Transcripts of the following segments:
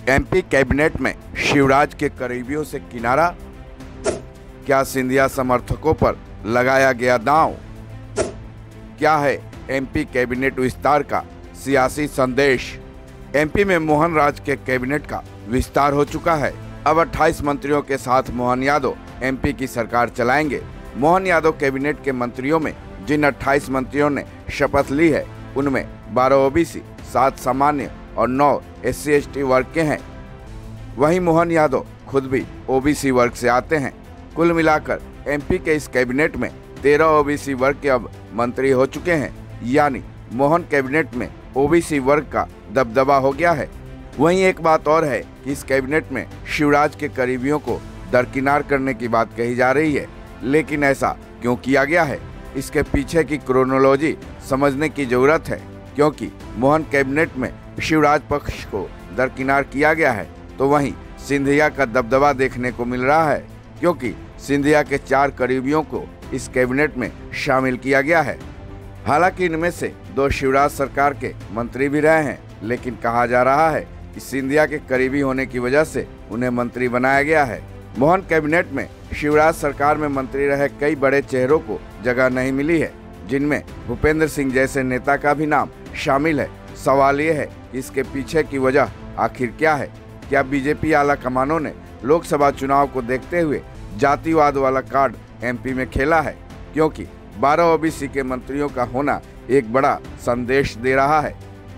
MP cabinet में शिवराज के करीबियों से किनारा, क्या सिंधिया समर्थकों पर लगाया गया दांव? क्या है एमपी कैबिनेट विस्तार का सियासी संदेश? एमपी में मोहन राज के कैबिनेट का विस्तार हो चुका है। अब 28 मंत्रियों के साथ मोहन यादव एमपी की सरकार चलाएंगे। मोहन यादव कैबिनेट के मंत्रियों में जिन 28 मंत्रियों ने शपथ ली है, उनमें 12 ओबीसी, 7 सामान्य और 9 SC/ST वर्ग के हैं। वहीं मोहन यादव खुद भी ओबीसी वर्ग से आते हैं। कुल मिलाकर एमपी के इस कैबिनेट में 13 ओबीसी वर्ग के अब मंत्री हो चुके हैं, यानी मोहन कैबिनेट में ओबीसी वर्ग का दबदबा हो गया है। वहीं एक बात और है कि इस कैबिनेट में शिवराज के करीबियों को दरकिनार करने की बात कही जा रही है, लेकिन ऐसा क्यों किया गया है, इसके पीछे की क्रोनोलॉजी समझने की जरूरत है। क्योंकि मोहन कैबिनेट में शिवराज पक्ष को दरकिनार किया गया है, तो वहीं सिंधिया का दबदबा देखने को मिल रहा है, क्योंकि सिंधिया के 4 करीबियों को इस कैबिनेट में शामिल किया गया है। हालांकि इनमें से 2 शिवराज सरकार के मंत्री भी रहे हैं, लेकिन कहा जा रहा है कि सिंधिया के करीबी होने की वजह से उन्हें मंत्री बनाया गया है। मोहन कैबिनेट में शिवराज सरकार में मंत्री रहे कई बड़े चेहरों को जगह नहीं मिली है, जिनमें भूपेंद्र सिंह जैसे नेता का भी नाम शामिल है। सवाल ये है कि इसके पीछे की वजह आखिर क्या है? क्या बीजेपी आला कमानों ने लोकसभा चुनाव को देखते हुए जातिवाद वाला कार्ड एमपी में खेला है? क्योंकि 12 ओबीसी के मंत्रियों का होना एक बड़ा संदेश दे रहा है।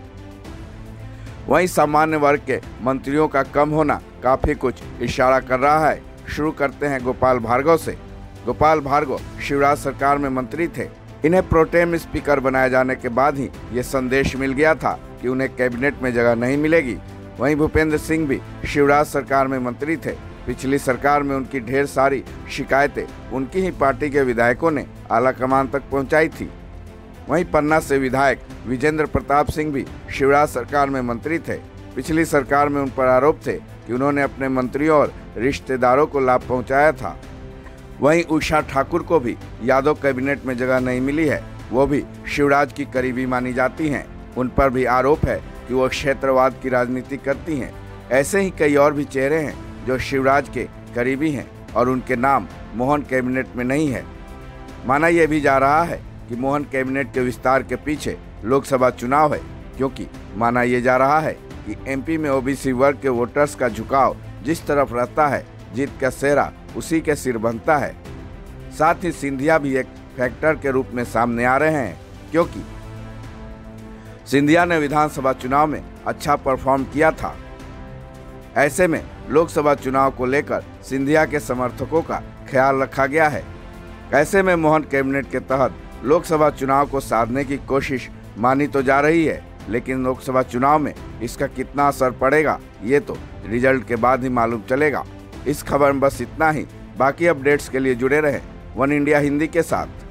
वहीं सामान्य वर्ग के मंत्रियों का कम होना काफी कुछ इशारा कर रहा है। शुरू करते हैं गोपाल भार्गव से। गोपाल भार्गव शिवराज सरकार में मंत्री थे। इन्हें प्रोटेम स्पीकर बनाए जाने के बाद ही ये संदेश मिल गया था कि उन्हें कैबिनेट में जगह नहीं मिलेगी। वहीं भूपेंद्र सिंह भी शिवराज सरकार में मंत्री थे। पिछली सरकार में उनकी ढेर सारी शिकायतें उनकी ही पार्टी के विधायकों ने आलाकमान तक पहुंचाई थी। वहीं पन्ना से विधायक विजेंद्र प्रताप सिंह भी शिवराज सरकार में मंत्री थे। पिछली सरकार में उन पर आरोप थे कि उन्होंने अपने मंत्रियों और रिश्तेदारों को लाभ पहुंचाया था। वहीं उषा ठाकुर को भी यादव कैबिनेट में जगह नहीं मिली है। वो भी शिवराज की करीबी मानी जाती हैं। उन पर भी आरोप है कि वो क्षेत्रवाद की राजनीति करती हैं। ऐसे ही कई और भी चेहरे हैं जो शिवराज के करीबी हैं और उनके नाम मोहन कैबिनेट में नहीं है। माना यह भी जा रहा है कि मोहन कैबिनेट के विस्तार के पीछे लोकसभा चुनाव है, क्योंकि माना यह जा रहा है कि एमपी में ओबीसी वर्ग के वोटर्स का झुकाव जिस तरफ रहता है, जीत का सेहरा उसी के सिर बनता है। साथ ही सिंधिया भी एक फैक्टर के रूप में सामने आ रहे हैं, क्योंकि सिंधिया ने विधानसभा चुनाव में अच्छा परफॉर्म किया था। ऐसे में लोकसभा चुनाव को लेकर सिंधिया के समर्थकों का ख्याल रखा गया है। ऐसे में मोहन कैबिनेट के तहत लोकसभा चुनाव को साधने की कोशिश मानी तो जा रही है, लेकिन लोकसभा चुनाव में इसका कितना असर पड़ेगा, ये तो रिजल्ट के बाद ही मालूम चलेगा। इस खबर में बस इतना ही। बाकी अपडेट्स के लिए जुड़े रहें वन इंडिया हिंदी के साथ।